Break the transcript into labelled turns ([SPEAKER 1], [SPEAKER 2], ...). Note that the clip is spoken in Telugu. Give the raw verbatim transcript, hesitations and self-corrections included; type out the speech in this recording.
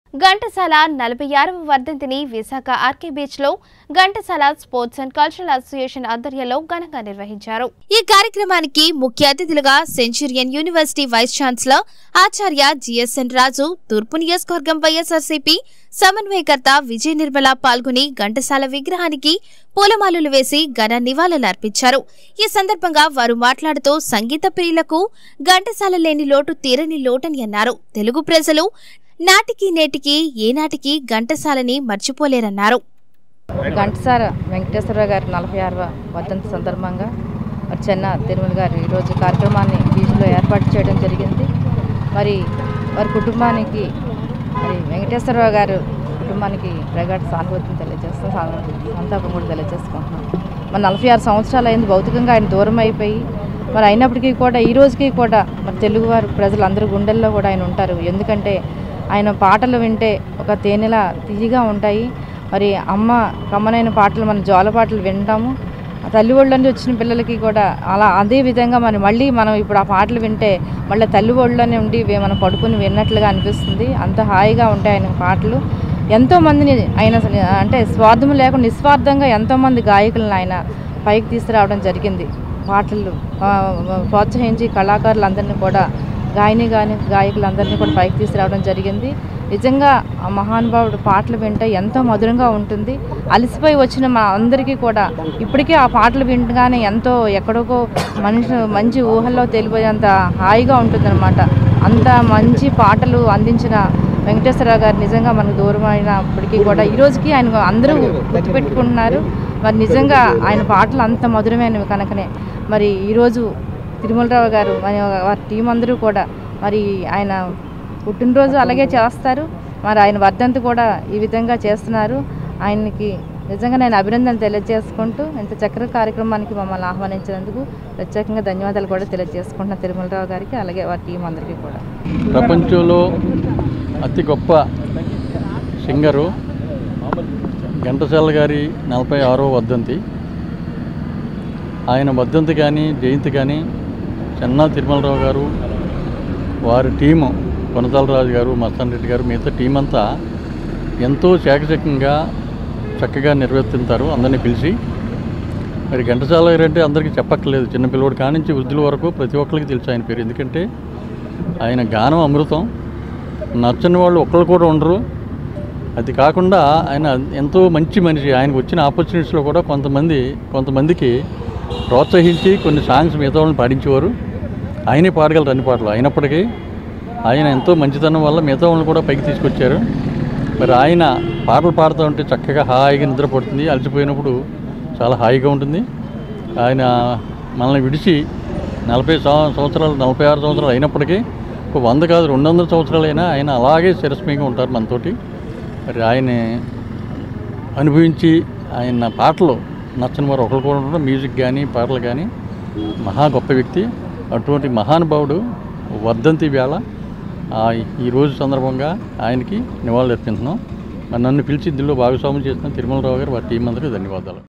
[SPEAKER 1] ఘంటసాల నలభై ఆరవ వర్ధంతిని విశాఖ ఆర్కే బీచ్ లో Ghantasala sports and cultural association ఆధ్వర్యంలో ఘనంగా నిర్వహించారు. ఈ కార్యక్రమానికి ముఖ్య అతిథులుగా సెంచురియన్ యూనివర్సిటీ వైస్ ఛాన్సలర్ ఆచార్య జిఎస్ఎన్ రాజు, తూర్పు నియోజకవర్గం వైఎస్ఆర్సీపీ సమన్వయకర్త విజయ నిర్మల పాల్గొని ఘంటసాల విగ్రహానికి పూలమాలలు వేసి ఘన నివాళులర్పించారు. ఈ సందర్భంగా వారు మాట్లాడుతూ సంగీత ప్రియులకు ఘంటసాల లేని లోటు తీరని లోటని అన్నారు. తెలుగు ప్రజలు నాటికి నేటికి ఏనాటికి ఘంటసాలని మర్చిపోలేరన్నారు.
[SPEAKER 2] ఘంటసాల వెంకటేశ్వరరావు గారి నలభై ఆరవ వర్ధంతి సందర్భంగా మరి చెన్న తిరుమల గారు ఈరోజు కార్యక్రమాన్ని బీచ్లో ఏర్పాటు చేయడం జరిగింది. మరి వారి కుటుంబానికి మరి వెంకటేశ్వరరావు గారు కుటుంబానికి ప్రగాఢ సానుభూతిని తెలియజేస్తాం, సంతాపం కూడా తెలియజేసుకుంటున్నాం. మరి నలభై ఆరు సంవత్సరాలు అయింది భౌతికంగా ఆయన దూరం అయిపోయి, మరి అయినప్పటికీ కూడా ఈ రోజుకి కూడా మరి తెలుగువారు ప్రజలందరూ గుండెల్లో కూడా ఆయన ఉంటారు. ఎందుకంటే ఆయన పాటలు వింటే ఒక తేనెలా తీయగా ఉంటాయి. మరి అమ్మ కమ్మనైన పాటలు మన జోల పాటలు వింటాము. తల్లి ఒళ్ళని వచ్చిన పిల్లలకి కూడా అలా అదే విధంగా మరి మళ్ళీ మనం ఇప్పుడు ఆ పాటలు వింటే మళ్ళీ తల్లి ఒళ్ళలోనే ఉండి మనం పడుకుని విన్నట్లుగా అనిపిస్తుంది. అంత హాయిగా ఉంటాయి ఆయన పాటలు. ఎంతోమందిని ఆయన అంటే స్వార్థం లేకుండా నిస్వార్థంగా ఎంతోమంది గాయకులను ఆయన పైకి తీసుకురావడం జరిగింది. పాటలు ప్రోత్సహించి కళాకారులందరినీ కూడా గాయని గాని గాయకులందరినీ కూడా పైకి తీసుకురావడం జరిగింది. నిజంగా ఆ మహానుభావుడు పాటలు వింటే ఎంతో మధురంగా ఉంటుంది. అలసిపోయి వచ్చిన మా అందరికీ కూడా ఇప్పటికే ఆ పాటలు వింటగానే ఎంతో ఎక్కడికో మనిషి మంచి ఊహల్లో తెలిపోయేంత హాయిగా ఉంటుందన్నమాట. అంత మంచి పాటలు అందించిన వెంకటేశ్వరరావు గారు నిజంగా మనకు దూరమైనప్పటికీ కూడా ఈ రోజుకి ఆయన అందరూ గుర్తుపెట్టుకుంటున్నారు. మరి నిజంగా ఆయన పాటలు అంత మధురమైనవి కనుకనే మరి ఈరోజు తిరుమలరావు గారు మరి వారి టీం అందరూ కూడా మరి ఆయన పుట్టినరోజు అలాగే చేస్తారు. మరి ఆయన వర్ధంతి కూడా ఈ విధంగా చేస్తున్నారు. ఆయనకి నిజంగా నేను అభినందనలు తెలియజేసుకుంటూ ఇంత చక్కటి కార్యక్రమానికి మమ్మల్ని ఆహ్వానించినందుకు ప్రత్యేకంగా ధన్యవాదాలు కూడా తెలియజేసుకుంటున్నాను తిరుమలరావు గారికి, అలాగే వారి టీం అందరికీ కూడా.
[SPEAKER 3] ప్రపంచంలో అతి గొప్ప సింగరు ఘంటసాల గారి నలభై ఆరో వర్ధంతి. ఆయన వర్ధంతి కానీ జయంతి కానీ చెన్నా తిరుమలరావు గారు, వారి టీము కొనతాలరాజు గారు, మస్తాన్ రెడ్డి గారు, మిగతా టీం అంతా ఎంతో చాకచక్యంగా చక్కగా నిర్వర్తిస్తారు. అందరినీ పిలిచి మరి ఘంటసాల గారు అంటే అందరికీ చెప్పక్కర్లేదు. చిన్నపిల్లవాడు కానించి వృద్ధుల వరకు ప్రతి ఒక్కరికి తెలుసు ఆయన పేరు. ఎందుకంటే ఆయన గానం అమృతం, నచ్చని వాళ్ళు ఒక్కరు కూడా ఉండరు. అది కాకుండా ఆయన ఎంతో మంచి మనిషి. ఆయనకు వచ్చిన ఆపర్చునిటీస్లో కూడా కొంతమంది కొంతమందికి ప్రోత్సహించి కొన్ని సాంగ్స్ మిగతా వాళ్ళని పాడించేవారు. ఆయనే పాడగలరు అన్ని పాటలు. అయినప్పటికీ ఆయన ఎంతో మంచితనం వల్ల మిగతా వాళ్ళని కూడా పైకి తీసుకొచ్చారు. మరి ఆయన పాటలు పాడుతూ ఉంటే చక్కగా హాయిగా నిద్రపడుతుంది. అలసిపోయినప్పుడు చాలా హాయిగా ఉంటుంది. ఆయన మనల్ని విడిచి నలభై సంవత్సరాలు నలభై ఆరు సంవత్సరాలు అయినప్పటికీ ఒక వంద కాదు రెండు వందల సంవత్సరాలైనా ఆయన అలాగే శిరస్మయంగా ఉంటారు మనతోటి. మరి ఆయన అనుభవించి ఆయన పాటలు నచ్చని వారు ఒకరు కూడా ఉండడం, మ్యూజిక్ కానీ పాటలు కానీ మహా గొప్ప వ్యక్తి. అటువంటి మహానుభావుడు వర్ధంతి వేళ ఈరోజు సందర్భంగా ఆయనకి నివాళులు అర్పిస్తున్నాం. నన్ను పిలిచి ఇందులో భాగస్వామ్యం చేసిన తిరుమలరావు గారు, వారి టీం అందరికీ ధన్యవాదాలు.